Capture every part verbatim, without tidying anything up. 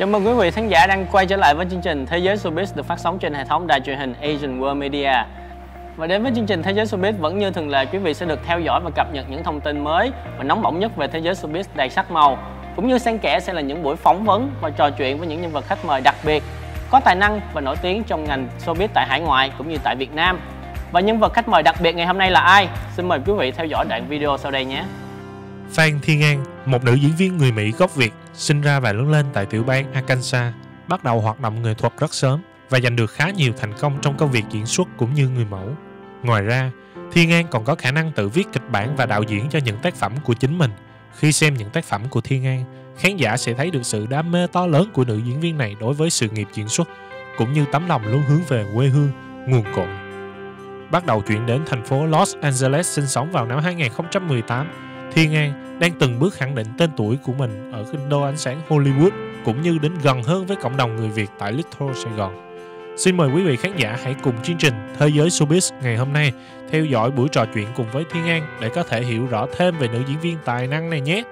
Chào mừng quý vị khán giả đang quay trở lại với chương trình Thế giới Showbiz được phát sóng trên hệ thống đài truyền hình Asian World Media. Và đến với chương trình Thế giới Showbiz, vẫn như thường lệ, quý vị sẽ được theo dõi và cập nhật những thông tin mới và nóng bỏng nhất về thế giới showbiz đầy sắc màu. Cũng như xen kẽ sẽ là những buổi phỏng vấn và trò chuyện với những nhân vật khách mời đặc biệt, có tài năng và nổi tiếng trong ngành showbiz tại hải ngoại cũng như tại Việt Nam. Và nhân vật khách mời đặc biệt ngày hôm nay là ai? Xin mời quý vị theo dõi đoạn video sau đây nhé. Phan Thiên An, một nữ diễn viên người Mỹ gốc Việt, sinh ra và lớn lên tại tiểu bang Arkansas, bắt đầu hoạt động nghệ thuật rất sớm và giành được khá nhiều thành công trong công việc diễn xuất cũng như người mẫu. Ngoài ra, Thiên An còn có khả năng tự viết kịch bản và đạo diễn cho những tác phẩm của chính mình. Khi xem những tác phẩm của Thiên An, khán giả sẽ thấy được sự đam mê to lớn của nữ diễn viên này đối với sự nghiệp diễn xuất, cũng như tấm lòng luôn hướng về quê hương, nguồn cội. Bắt đầu chuyển đến thành phố Los Angeles sinh sống vào năm hai nghìn không trăm mười tám, Thiên An đang từng bước khẳng định tên tuổi của mình ở kinh đô ánh sáng Hollywood, cũng như đến gần hơn với cộng đồng người Việt tại Little Sài Gòn. Xin mời quý vị khán giả hãy cùng chương trình Thế giới Showbiz ngày hôm nay theo dõi buổi trò chuyện cùng với Thiên An để có thể hiểu rõ thêm về nữ diễn viên tài năng này nhé.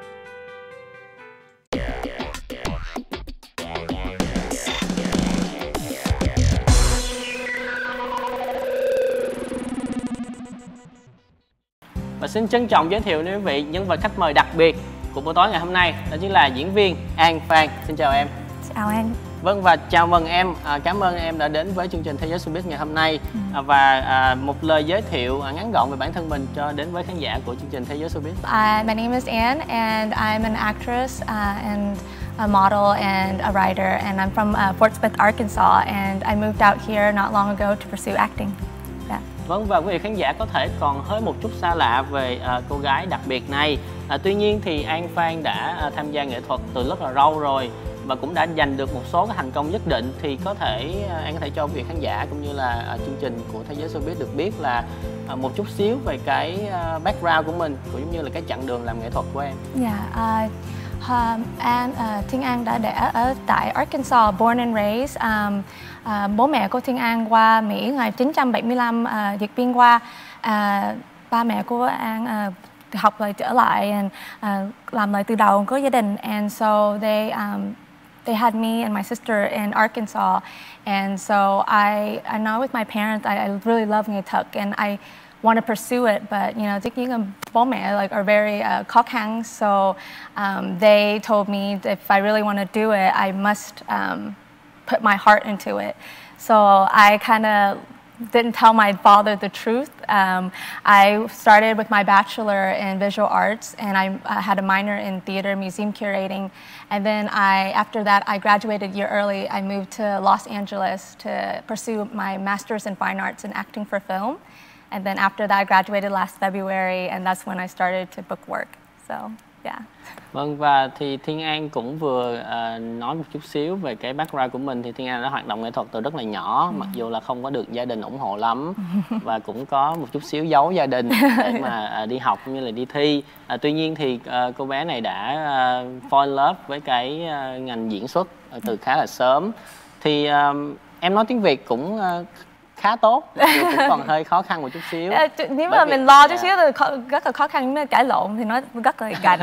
Và xin trân trọng giới thiệu đến quý vị nhân vật khách mời đặc biệt của buổi tối ngày hôm nay, đó chính là diễn viên An Phan. Xin chào em. Chào anh. Vâng, và chào mừng em. À, cảm ơn em đã đến với chương trình Thế giới Showbiz ngày hôm nay. Ừ. À, và à, một lời giới thiệu à, ngắn gọn về bản thân mình cho đến với khán giả của chương trình Thế giới Showbiz. Uh, my name is Anne and I'm an actress uh, and a model and a writer, and I'm from uh, Fort Smith, Arkansas, and I moved out here not long ago to pursue acting. Yeah. Vâng, và quý vị khán giả có thể còn hơi một chút xa lạ về uh, cô gái đặc biệt này. À, tuy nhiên thì An Phan đã uh, tham gia nghệ thuật từ rất là lâu rồi và cũng đã giành được một số cái thành công nhất định. Thì có thể uh, An có thể cho quý vị khán giả cũng như là uh, chương trình của Thế giới Showbiz được biết là uh, một chút xíu về cái uh, background của mình cũng như là cái chặng đường làm nghệ thuật của em. Yeah, uh, um, and uh, Thiên An đã đẻ ở tại Arkansas, born and raised. Um, uh, bố mẹ của Thiên An qua Mỹ ngày chín trăm bảy mươi lăm, uh, dịch biên qua. Uh, ba mẹ của An uh, học lại trở lại and uh, làm lại từ đầu có gia đình, and so they um, they had me and my sister in Arkansas, and so I I know with my parents I, I really love nghệ thuật and I want to pursue it, but you know, tất nhiên là bố mẹ like are very uh, khó khăn, so um, they told me if I really want to do it, I must um, put my heart into it. So I kind of didn't tell my father the truth. Um, I started with my bachelor in visual arts, and I uh, had a minor in theater museum curating. And then I, after that, I graduated a year early. I moved to Los Angeles to pursue my master's in fine arts and acting for film. And then after that, I graduated last February, and that's when I started to book work. So, yeah. Vâng, và thì Thiên An cũng vừa uh, nói một chút xíu về cái background của mình. Thì Thiên An đã hoạt động nghệ thuật từ rất là nhỏ, ừ. mặc dù là không có được gia đình ủng hộ lắm và cũng có một chút xíu giấu gia đình để mà uh, đi học cũng như là đi thi. Uh, tuy nhiên thì uh, cô bé này đã uh, fall in love với cái uh, ngành diễn xuất uh, từ khá là sớm. Thì uh, em nói tiếng Việt cũng uh, khá tốt, cũng còn hơi khó khăn một chút xíu. Nếu mà mình lo chút xíu thì khó, rất là khó khăn, nếu cãi lộn thì nó rất là gành.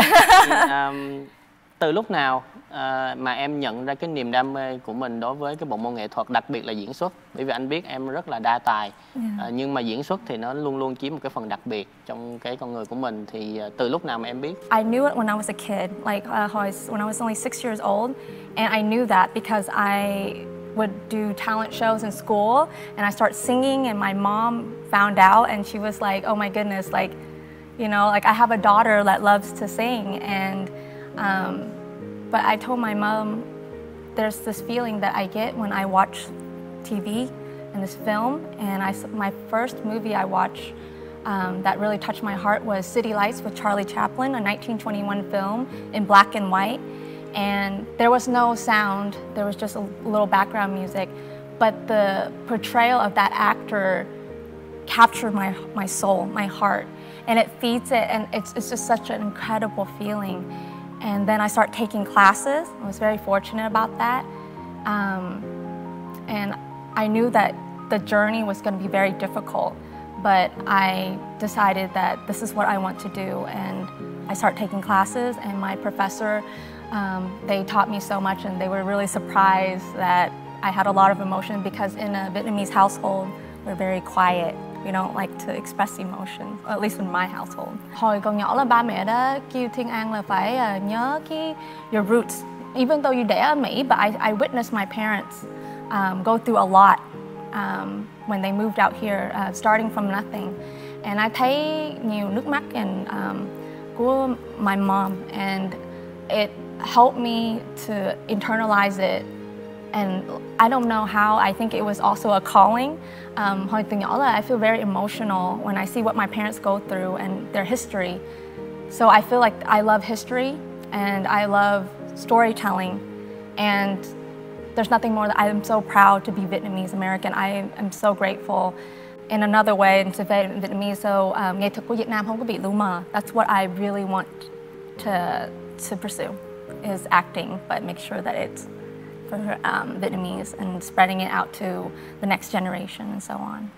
um, từ lúc nào uh, mà em nhận ra cái niềm đam mê của mình đối với cái bộ môn nghệ thuật, đặc biệt là diễn xuất? Bởi vì anh biết em rất là đa tài, yeah. uh, nhưng mà diễn xuất thì nó luôn luôn chiếm một cái phần đặc biệt trong cái con người của mình. Thì uh, từ lúc nào mà em biết? I knew it when I was a kid, like uh, when I was only six years old, and I knew that because I would do talent shows in school, and I started singing, and my mom found out, and she was like, "Oh my goodness, like, you know, like I have a daughter that loves to sing." And um, but I told my mom, there's this feeling that I get when I watch T V and this film, and I my first movie I watched um, that really touched my heart was City Lights with Charlie Chaplin, a nineteen twenty-one film in black and white. And there was no sound, there was just a little background music, but the portrayal of that actor captured my my soul, my heart, and it feeds it, and it's, it's just such an incredible feeling. And then I started taking classes. I was very fortunate about that. Um, and I knew that the journey was going to be very difficult, but I decided that this is what I want to do, and I started taking classes, and my professor Um, they taught me so much, and they were really surprised that I had a lot of emotion, because in a Vietnamese household, we're very quiet. We don't like to express emotion, at least in my household. Hồi còn nhỏ là ba mẹ đã kêu Thiên An là phải uh, nhớ cái your roots. Even though you đẻ ở Mỹ, but I, I witnessed my parents um, go through a lot um, when they moved out here, uh, starting from nothing. And I thấy nhiều nước mắt and um, của my mom, and it helped me to internalize it. And I don't know how, I think it was also a calling. Um, hồi từ nhỏ là I feel very emotional when I see what my parents go through and their history. So I feel like I love history and I love storytelling, and there's nothing more that I am so proud to be Vietnamese American. I am so grateful. In another way, to Vietnamese, so um, nghệ thuật của Việt Nam không có bị lu mờ. That's what I really want to to pursue, is acting, but make sure that it's for um, Vietnamese and spreading it out to the next generation and so on.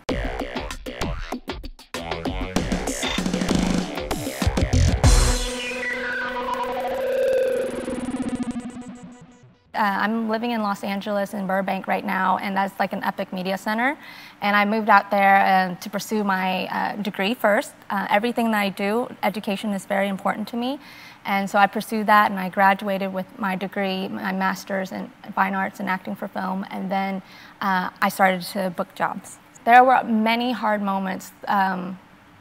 Uh, I'm living in Los Angeles in Burbank right now, and that's like an epic media center. And I moved out there uh, to pursue my uh, degree first. Uh, everything that I do, education is very important to me. And so I pursued that, and I graduated with my degree, my master's in fine arts and acting for film. And then uh, I started to book jobs. There were many hard moments. Um,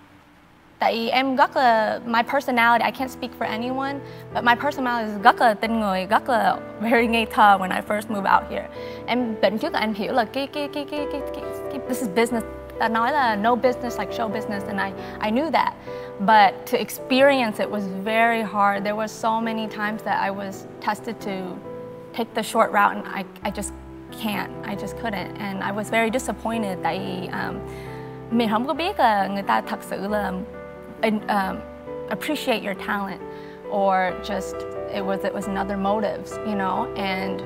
Tại em rất là, my personality, I can't speak for anyone, but my personality is rất là tinh người, rất là very ngây thơ when I first moved out here. Em định trước là em hiểu là cái cái cái cái cái, cái, cái this is business. Ta nói là no business like show business, and I I knew that, but to experience it was very hard. There were so many times that I was tested to take the short route, and I I just can't, I just couldn't, and I was very disappointed. Tại vì um, mình không có biết là người ta thật sự là Um, appreciate your talent, or just it was it was another motives, you know. And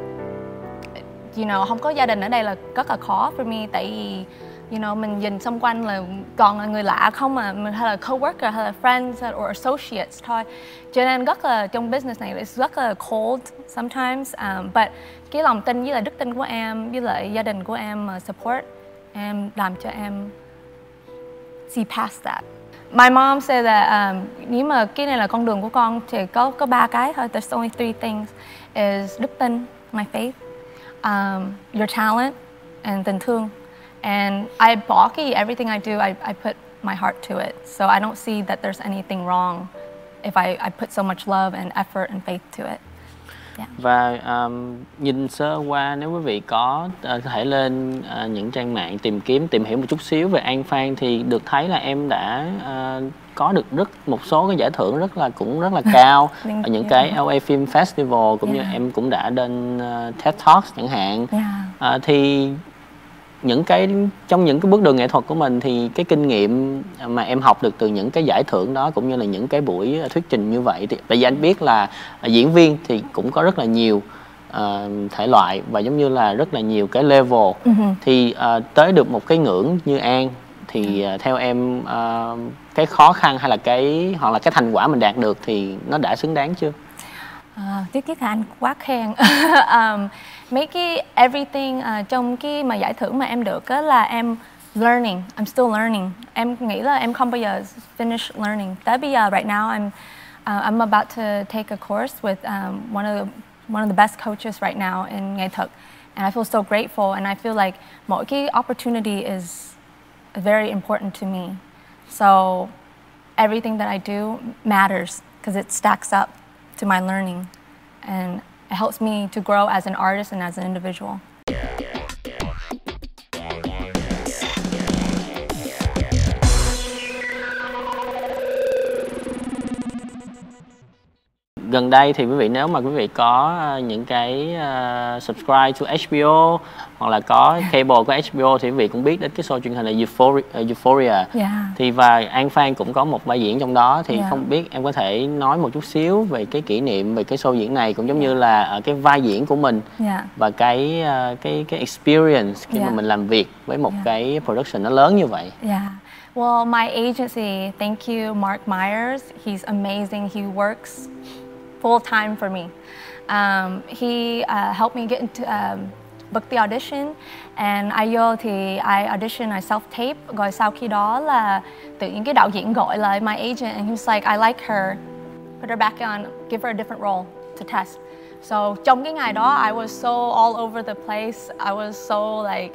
you know, không có gia đình ở đây là rất là khó for me, tại vì you know mình nhìn xung quanh là còn là người lạ không, mà mình hay là coworker hay là friends or associates thôi, cho nên rất là trong business này it's rất là cold sometimes. Um, but cái lòng tin với lại đức tin của em với lại gia đình của em uh, support em làm cho em see past that. My mom said that um, nếu mà cái này là con đường của con thì có có ba cái thôi. There's only three things: is đức tin, my faith, um, your talent, and tình thương. And I bỏ cái everything I do, I, I put my heart to it. So I don't see that there's anything wrong if I, I put so much love and effort and faith to it. Yeah. Và um, nhìn sơ qua, nếu quý vị có uh, thể lên uh, những trang mạng tìm kiếm, tìm hiểu một chút xíu về An Phan, thì được thấy là em đã uh, có được rất một số cái giải thưởng rất là cũng rất là cao ở những cái L A Film Festival, cũng yeah. như em cũng đã đến uh, TED Talks chẳng hạn. Yeah. Uh, thì những cái trong những cái bước đường nghệ thuật của mình, thì cái kinh nghiệm mà em học được từ những cái giải thưởng đó cũng như là những cái buổi thuyết trình như vậy, thì tại vì anh biết là diễn viên thì cũng có rất là nhiều uh, thể loại và giống như là rất là nhiều cái level. Uh-huh. Thì uh, tới được một cái ngưỡng như An thì uh, theo em uh, cái khó khăn hay là cái hoặc là cái thành quả mình đạt được thì nó đã xứng đáng chưa? Uh, trước nhất là anh quá khen. um, mấy cái everything uh, trong cái mà giải thưởng mà em được á là em learning, I'm still learning. Em nghĩ là em không bao giờ finish learning. Tới bây giờ right now I'm uh, I'm about to take a course with um, one of the one of the best coaches right now in nghệ thuật, and I feel so grateful, and I feel like mỗi cái opportunity is very important to me. So everything that I do matters because it stacks up to my learning, and it helps me to grow as an artist and as an individual. Gần đây thì quý vị, nếu mà quý vị có những cái uh, subscribe to H B O hoặc là có cable của H B O thì quý vị cũng biết đến cái show truyền hình là Euphoria. Euphoria. Yeah. Thì và An Phan cũng có một vai diễn trong đó, thì yeah. không biết em có thể nói một chút xíu về cái kỷ niệm về cái show diễn này, cũng giống yeah. như là uh, cái vai diễn của mình yeah. và cái uh, cái cái experience khi yeah. mà mình làm việc với một yeah. cái production nó lớn như vậy. Yeah. Well, my agency, thank you, Mark Myers. He's amazing. He works full time for me. Um, he uh, helped me get into um, book the audition, and I vô thì I audition, I self tape. Rồi sau khi đó là tự nhiên cái đạo diễn gọi lại my agent, and he was like, I like her, put her back on, give her a different role to test. So trong cái ngày đó, I was so all over the place. I was so like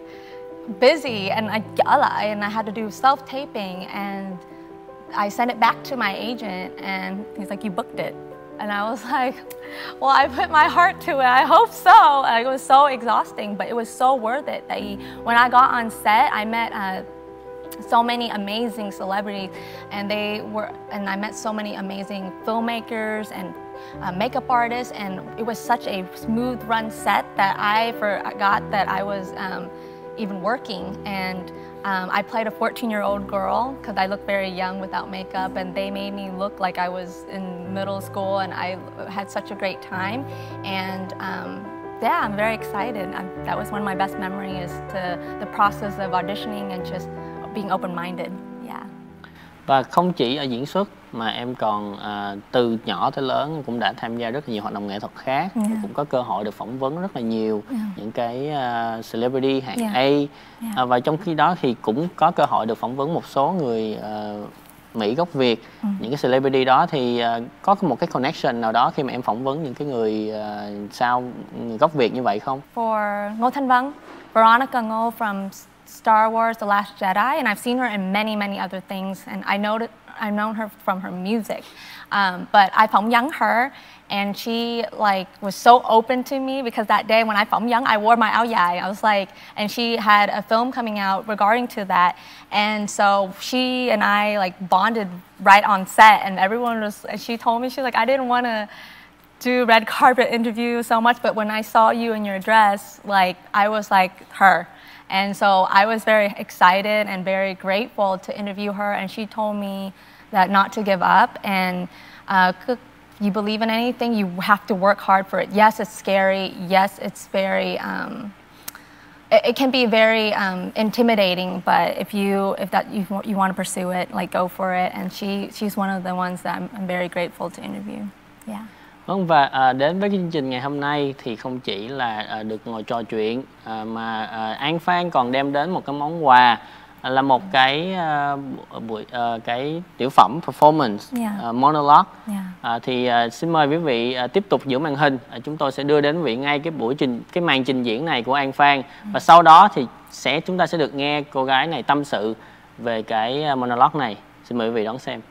busy, and I trở lại, and I had to do self taping, and I sent it back to my agent, and he's like, you booked it. And I was like, well, I put my heart to it. I hope so. Like, it was so exhausting, but it was so worth it. That he, when I got on set, I met uh, so many amazing celebrities, and they were, and I met so many amazing filmmakers and uh, makeup artists, and it was such a smooth run set that I forgot that I was um, even working. And Um, I played a fourteen-year-old girl because I looked very young without makeup, and they made me look like I was in middle school, and I had such a great time. And um, yeah, I'm very excited. I'm, that was one of my best memories, to the process of auditioning and just being open-minded. Yeah. Và không chỉ ở diễn xuất mà em còn à, từ nhỏ tới lớn cũng đã tham gia rất là nhiều hoạt động nghệ thuật khác. Yeah. Cũng có cơ hội được phỏng vấn rất là nhiều Yeah. những cái uh, celebrity hạng Yeah. A. Yeah. À, và trong khi đó thì cũng có cơ hội được phỏng vấn một số người uh, Mỹ gốc Việt. Ừ. Những cái celebrity đó thì uh, có một cái connection nào đó khi mà em phỏng vấn những cái người uh, sao người gốc Việt như vậy không? For Ngô Thanh Vân, Veronica Ngô from Star Wars: The Last Jedi, and I've seen her in many, many other things, and I know that I've known her from her music. Um, but I phỏng vấn her, and she like was so open to me, because that day when I phỏng vấn, I wore my áo dài. I was like, and she had a film coming out regarding to that, and so she and I like bonded right on set, and everyone was. And she told me, she's like, I didn't want to do red carpet interview so much, but when I saw you in your dress, like I was like her. And so I was very excited and very grateful to interview her, and she told me that not to give up, and uh, you believe in anything, you have to work hard for it. Yes, it's scary. Yes, it's very, um, it, it can be very um, intimidating, but if you if that you, you want to pursue it, like go for it. And she she's one of the ones that I'm, I'm very grateful to interview. Yeah. Vâng, và à, đến với chương trình ngày hôm nay thì không chỉ là à, được ngồi trò chuyện à, mà à, An Phan còn đem đến một cái món quà, à, là một cái à, buổi à, cái tiểu phẩm performance, Yeah. à, monologue. Yeah. À, thì à, xin mời quý vị à, tiếp tục giữ màn hình. À, chúng tôi sẽ đưa đến quý vị ngay cái buổi trình cái màn trình diễn này của An Phan, và sau đó thì sẽ chúng ta sẽ được nghe cô gái này tâm sự về cái monologue này. Xin mời quý vị đón xem.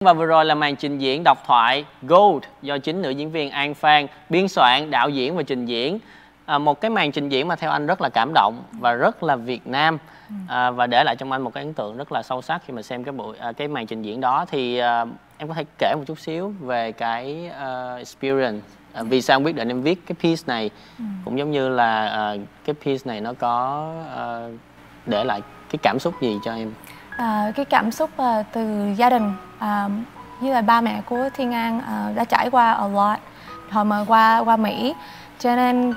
và vừa rồi là màn trình diễn độc thoại Gold do chính nữ diễn viên An Phan biên soạn, đạo diễn và trình diễn. À, một cái màn trình diễn mà theo anh rất là cảm động và rất là Việt Nam, à, và để lại trong anh một cái ấn tượng rất là sâu sắc khi mà xem cái buổi à, cái màn trình diễn đó. Thì à, em có thể kể một chút xíu về cái uh, experience, à, vì sao em quyết định em viết cái piece này, ừ. cũng giống như là uh, cái piece này nó có uh, để lại cái cảm xúc gì cho em? À, cái cảm xúc uh, từ gia đình, uh, như là ba mẹ của Thiên An uh, đã trải qua a lot hồi mà qua qua Mỹ, cho nên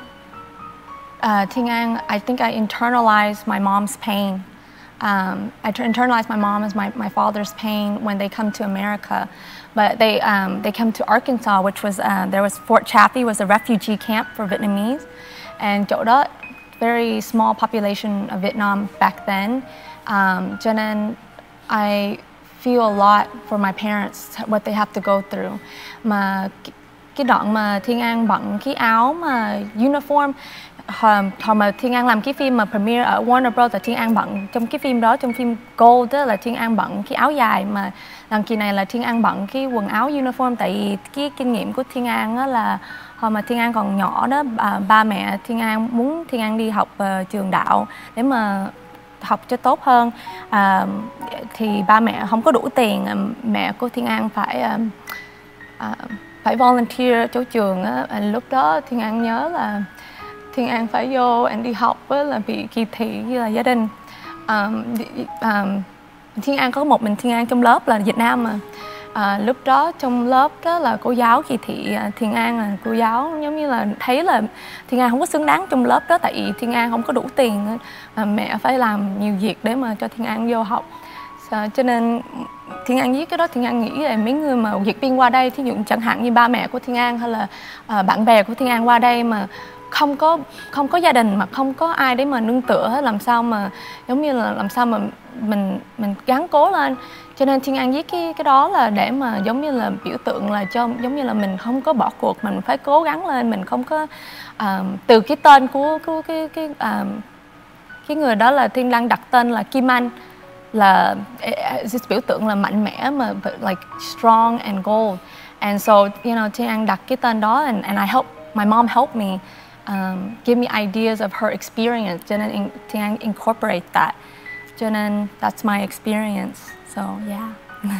uh, Thiên An, I think I internalized my mom's pain. Um, I internalized my mom as my, my father's pain when they come to America, but they um, they come to Arkansas, which was uh, there was Fort Chaffee was a refugee camp for Vietnamese, and chỗ đó very small population of Vietnam back then. Um, cho nên I feel a lot for my parents, what they have to go through. Mà cái đoạn mà Thiên An bận cái áo mà uniform, hồi, hồi mà Thiên An làm cái phim mà premiere ở Warner Bros là Thiên An bận trong cái phim đó, trong phim Gold đó là Thiên An bận cái áo dài, mà lần kỳ này là Thiên An bận cái quần áo uniform. Tại vì cái kinh nghiệm của Thiên An đó là hồi mà Thiên An còn nhỏ đó, ba, ba mẹ Thiên An muốn Thiên An đi học uh, trường đạo để mà học cho tốt hơn, à, thì ba mẹ không có đủ tiền, mẹ của Thiên An phải uh, uh, phải volunteer chỗ trường á. Lúc đó Thiên An nhớ là Thiên An phải vô and đi học á, là bị kỳ thị như là gia đình. Um, um, Thiên An có một mình Thiên An trong lớp là Việt Nam mà. À, lúc đó trong lớp đó là cô giáo kỳ thị Thiên An, là cô giáo giống như là thấy là Thiên An không có xứng đáng trong lớp đó, tại vì Thiên An không có đủ tiền, à, mẹ phải làm nhiều việc để mà cho Thiên An vô học. À, cho nên Thiên An viết cái đó, Thiên An nghĩ là mấy người mà Việt viên qua đây, thí dụ chẳng hạn như ba mẹ của Thiên An hay là à, bạn bè của Thiên An qua đây mà không có không có gia đình, mà không có ai để mà nương tựa hết, làm sao mà giống như là làm sao mà mình mình gắng cố lên. Cho nên Thiên An viết cái cái đó là để mà giống như là biểu tượng là cho giống như là mình không có bỏ cuộc, mình phải cố gắng lên, mình không có uh, từ cái tên của, của cái cái uh, cái người đó là Thiên Lan đặt tên là Kim Anh, là uh, biểu tượng là mạnh mẽ mà like strong and gold, and so you know Thiên An đặt cái tên đó, and, and I help my mom helped me um, give me ideas of her experience, cho nên in, Thiên An incorporate that, cho nên that's my experience. So yeah.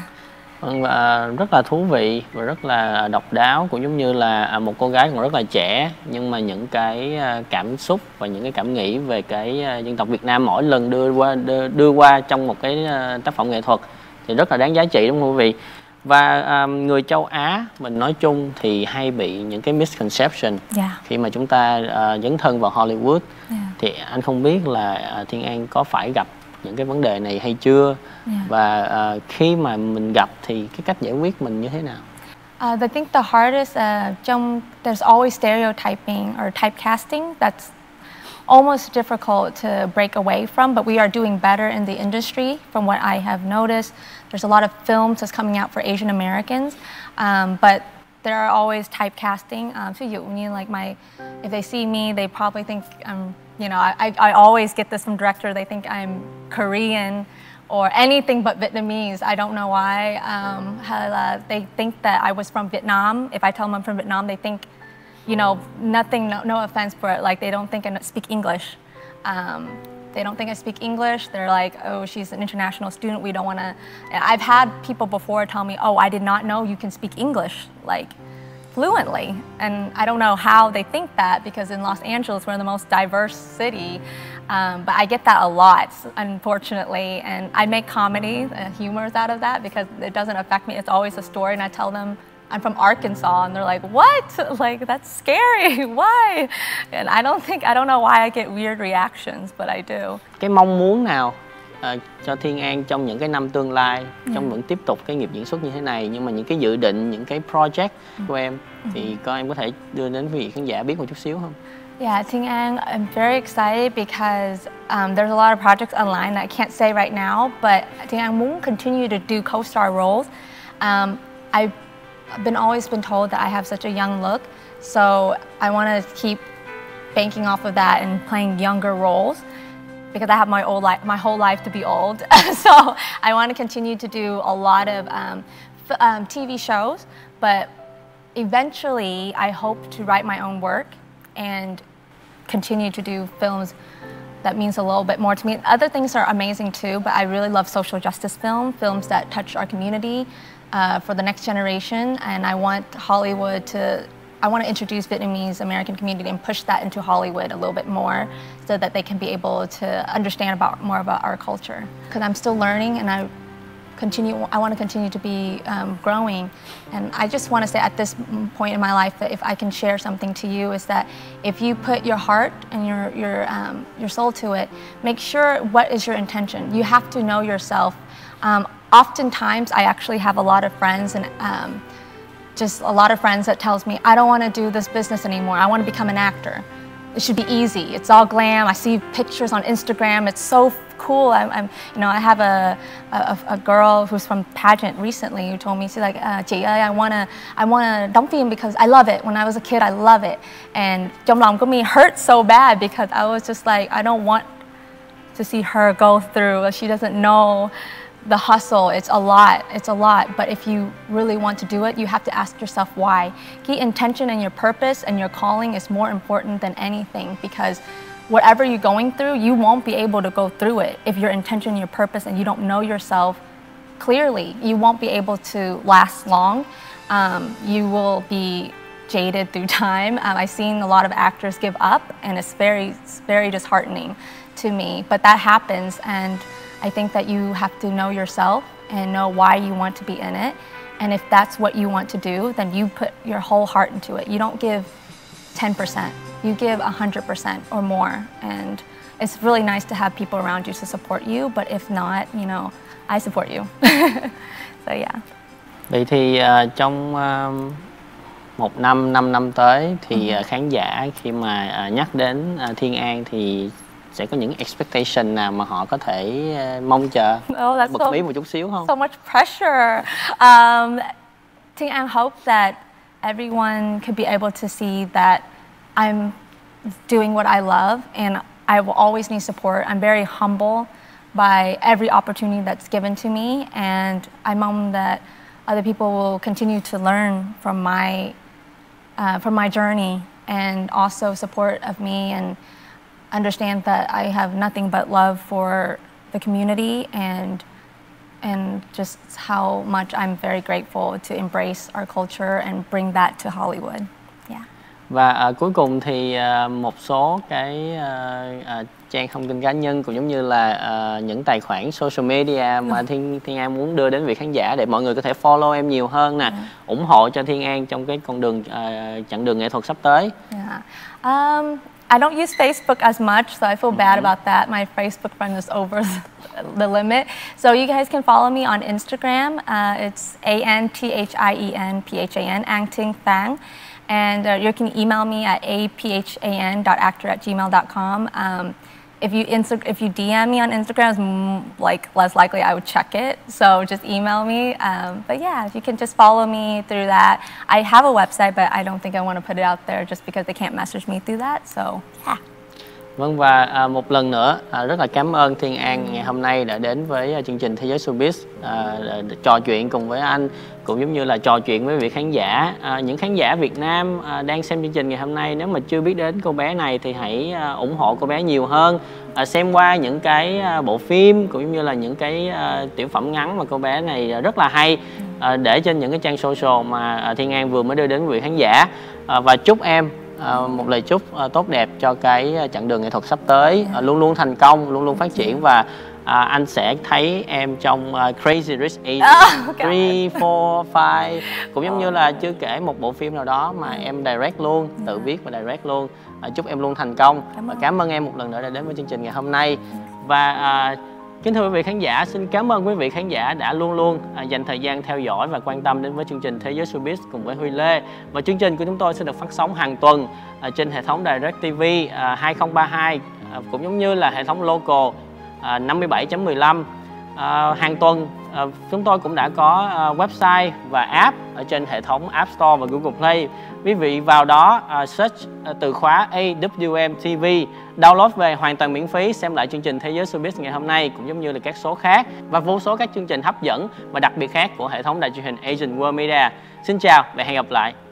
Vâng, và rất là thú vị và rất là độc đáo, cũng giống như là một cô gái còn rất là trẻ, nhưng mà những cái cảm xúc và những cái cảm nghĩ về cái dân tộc Việt Nam mỗi lần đưa qua đưa, đưa qua trong một cái tác phẩm nghệ thuật thì rất là đáng giá trị, đúng không quý vị? Và um, người châu Á mình nói chung thì hay bị những cái misconception yeah. khi mà chúng ta uh, dấn thân vào Hollywood. Yeah. Thì anh không biết là uh, Thiên An có phải gặp những cái vấn đề này hay chưa, yeah. và uh, khi mà mình gặp thì cái cách giải quyết mình như thế nào? Uh, I think the hardest uh, trong there's always stereotyping or typecasting that's almost difficult to break away from, but we are doing better in the industry from what I have noticed. There's a lot of films that's coming out for Asian Americans, um, but there are always typecasting. Um, ví dụ như like my, if they see me, they probably think I'm, you know, I, I always get this from director. They think I'm Korean or anything but Vietnamese. I don't know why. Um, they think that I was from Vietnam. If I tell them I'm from Vietnam, they think, you know, nothing, no, no offense, but like they don't think I speak English. Um, they don't think I speak English. They're like, oh, she's an international student. We don't want to. I've had people before tell me, oh, I did not know you can speak English like fluently. And I don't know how they think that, because in Los Angeles, we're the most diverse city. Um, but I get that a lot, unfortunately. And I make comedy and humors out of that because it doesn't affect me. It's always a story. And I tell them, I'm from Arkansas, and they're like, what? Like, that's scary. Why? And I don't think, I don't know why I get weird reactions, but I do. Cái mong muốn nào uh, cho Thiên An trong những cái năm tương lai, yeah. trong vẫn tiếp tục cái nghiệp diễn xuất như thế này, nhưng mà những cái dự định, những cái project của em, mm-hmm. thì con em có thể đưa đến quý vị khán giả biết một chút xíu không? Yeah, Thiên An, I'm very excited because um, there's a lot of projects online that I can't say right now, but Thiên An muốn continue to do co-star roles. Um, I I've been always been told that I have such a young look, so I want to keep banking off of that and playing younger roles because I have my old life, my whole life to be old. So I want to continue to do a lot of um, um, T V shows, but eventually I hope to write my own work and continue to do films that means a little bit more to me. Other things are amazing too, but I really love social justice film, films that touch our community uh, for the next generation, and I want Hollywood to, I want to introduce Vietnamese American community and push that into Hollywood a little bit more so that they can be able to understand about more about our culture. Because I'm still learning and I continue, I want to continue to be um, growing. And I just want to say at this point in my life that if I can share something to you is that if you put your heart and your, your, um, your soul to it, make sure what is your intention. You have to know yourself. Um, oftentimes I actually have a lot of friends and um, just a lot of friends that tells me, I don't want to do this business anymore. I want to become an actor. It should be easy. It's all glam. I see pictures on Instagram. It's so cool. I'm, I'm you know, I have a, a a girl who's from pageant recently who told me, she's like, uh, chị ơi, I wanna I wanna đóng phim because I love it. When I was a kid, I love it. And trong lòng của mình hurt so bad because I was just like, I don't want to see her go through. She doesn't know the hustle. It's a lot. It's a lot. But if you really want to do it, you have to ask yourself why. Key intention and your purpose and your calling is more important than anything, because whatever you're going through, you won't be able to go through it if your intention, your purpose, and you don't know yourself clearly. You won't be able to last long. Um, you will be jaded through time. Um, I've seen a lot of actors give up, and it's very, it's very disheartening to me. But that happens, and I think that you have to know yourself and know why you want to be in it. And if that's what you want to do, then you put your whole heart into it. You don't give ten percent. You give one hundred percent or more. And it's really nice to have people around you to support you, but if not, you know, I support you. So yeah. Vậy thì uh, trong uh, một năm, năm năm tới thì uh, khán giả khi mà uh, nhắc đến uh, Thiên An thì sẽ có những expectation nào mà họ có thể uh, mong chờ? Oh, bật so, mí một chút xíu không? So much pressure. Um, Thiên An hope that everyone could be able to see that I'm doing what I love and I will always need support. I'm very humble by every opportunity that's given to me, and I mong that other people will continue to learn from my uh, from my journey and also support of me and understand that I have nothing but love for the community and and just how much I'm very grateful to embrace our culture and bring that to Hollywood. Yeah. Và uh, cuối cùng thì uh, một số cái uh, uh, trang thông tin cá nhân cũng giống như là uh, những tài khoản social media mà Thiên Thiên An muốn đưa đến vị khán giả để mọi người có thể follow em nhiều hơn nè, yeah. ủng hộ cho Thiên An trong cái con đường uh, chặng đường nghệ thuật sắp tới. Yeah. Um, I don't use Facebook as much, so I feel bad mm-hmm. about that. My Facebook friend is over the limit. So you guys can follow me on Instagram. Uh, it's A N T H I E N P H A N, An Thinh Phang. And uh, you can email me at a p h a n dot actor at gmail dot com. Um, if you Insta if you D M me on Instagram, it's m like less likely I would check it. So just email me. Um, but yeah, you can just follow me through that. I have a website, but I don't think I want to put it out there just because they can't message me through that. So yeah. Vâng, và à, một lần nữa à, rất là cảm ơn Thiên An ngày hôm nay đã đến với à, chương trình Thế giới Showbiz, à, trò chuyện cùng với anh, cũng giống như là trò chuyện với vị khán giả. À, những khán giả Việt Nam à, đang xem chương trình ngày hôm nay, nếu mà chưa biết đến cô bé này thì hãy à, ủng hộ cô bé nhiều hơn, à, xem qua những cái à, bộ phim cũng giống như là những cái à, tiểu phẩm ngắn mà cô bé này rất là hay, à, để trên những cái trang social mà à, Thiên An vừa mới đưa đến vị khán giả. À, và chúc em À, một lời chúc à, tốt đẹp cho cái chặng đường nghệ thuật sắp tới, à, luôn luôn thành công, luôn luôn phát triển, và à, anh sẽ thấy em trong uh, Crazy Rich Asians ba, bốn, năm, cũng giống như là chưa kể một bộ phim nào đó mà em direct luôn, tự viết và direct luôn. À, chúc em luôn thành công và cảm ơn em một lần nữa đã đến với chương trình ngày hôm nay. Và à, kính thưa quý vị khán giả, xin cảm ơn quý vị khán giả đã luôn luôn à, dành thời gian theo dõi và quan tâm đến với chương trình Thế giới Showbiz cùng với Huy Lê. Và chương trình của chúng tôi sẽ được phát sóng hàng tuần à, trên hệ thống DirecTV à, hai không ba hai, à, cũng giống như là hệ thống local à, năm mươi bảy chấm mười lăm. À, hàng tuần à, chúng tôi cũng đã có à, website và app ở trên hệ thống App Store và Google Play. Quý vị vào đó à, search à, từ khóa A W M T V, download về hoàn toàn miễn phí, xem lại chương trình Thế giới Showbiz ngày hôm nay cũng giống như là các số khác và vô số các chương trình hấp dẫn và đặc biệt khác của hệ thống đài truyền hình Asian World Media. Xin chào và hẹn gặp lại.